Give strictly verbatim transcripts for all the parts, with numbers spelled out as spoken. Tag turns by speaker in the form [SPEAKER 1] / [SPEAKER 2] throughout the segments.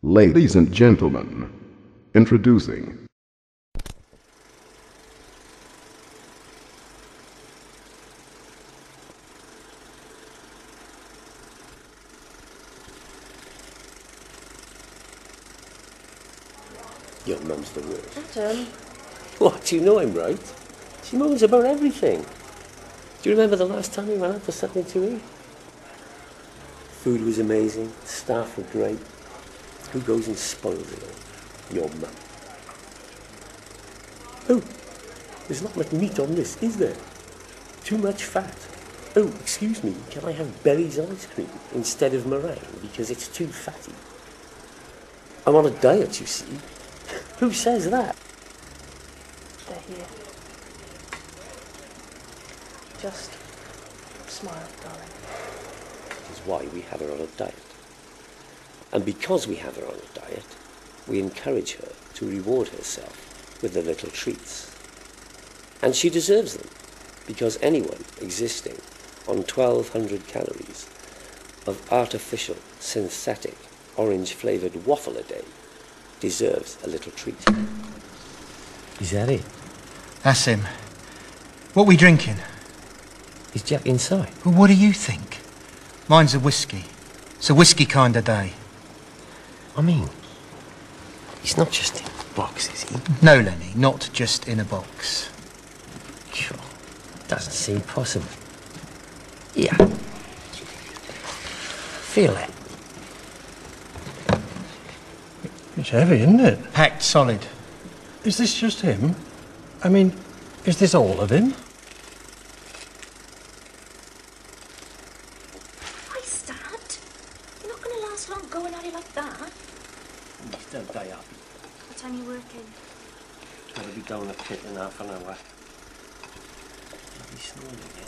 [SPEAKER 1] Ladies and gentlemen, introducing
[SPEAKER 2] Your mum's the worst.
[SPEAKER 3] Adam.
[SPEAKER 2] What, you know I'm right? She moans about everything. Do you remember the last time we went out for something to eat? Food was amazing, staff were great. Who goes and spoils it all? Your mum. Oh, there's not much meat on this, is there? Too much fat. Oh, excuse me, can I have berries ice cream instead of meringue because it's too fatty? I'm on a diet, you see. Who says that?
[SPEAKER 3] They're here. Just smile, darling.
[SPEAKER 2] Is why we have her on a diet. And because we have her on a diet, we encourage her to reward herself with the little treats. And she deserves them, because anyone existing on twelve hundred calories of artificial, synthetic, orange-flavoured waffle a day deserves a little treat. Is that it?
[SPEAKER 4] That's him. What we drinking?
[SPEAKER 2] Is Jack inside?
[SPEAKER 4] Well, what do you think? Mine's a whiskey. It's a whiskey kind of day.
[SPEAKER 2] I mean, he's not just in a box, is he?
[SPEAKER 4] No, Lenny, not just in a box.
[SPEAKER 2] Sure. Doesn't seem possible. Yeah. Feel it.
[SPEAKER 5] It's heavy, isn't it?
[SPEAKER 4] Packed solid.
[SPEAKER 5] Is this just him? I mean, is this all of him?
[SPEAKER 3] Christ, Dad. You're not going to last long going at it like that.
[SPEAKER 2] Still day up.
[SPEAKER 3] What time are you working?
[SPEAKER 2] Gotta be down the pit in half an hour. Bloody snowing again.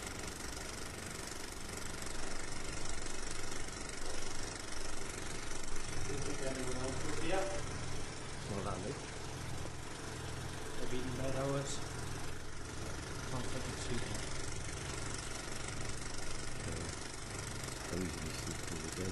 [SPEAKER 2] Well done, Luke.
[SPEAKER 6] They've eaten bed hours. Can't think of sleeping.
[SPEAKER 2] I usually sleep through the day.